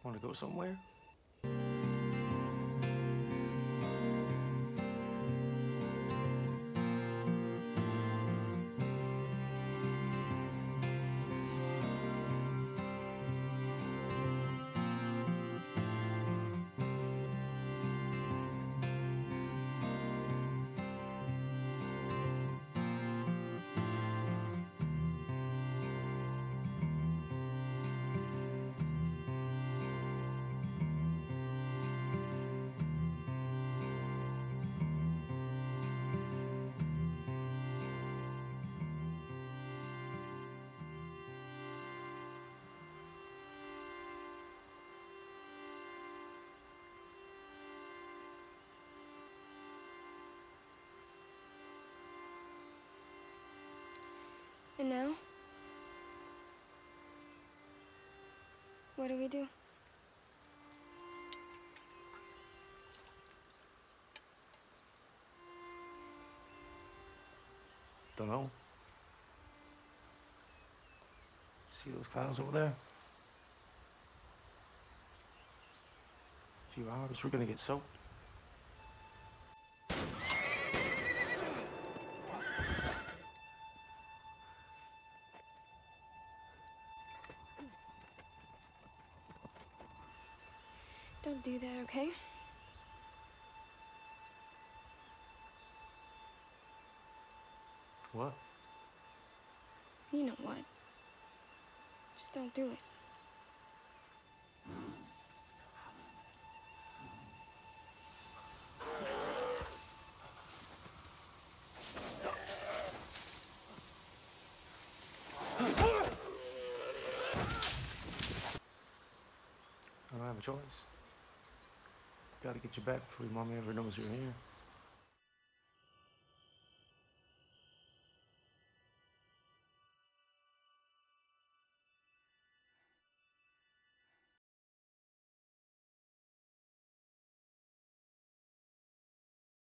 Want to go somewhere? And now? What do we do? Don't know. See those clouds over there? A few hours, we're gonna get soaked. Don't do that, okay? What? You know what. Just don't do it. I don't have a choice. Gotta get you back before your mommy ever knows you're here.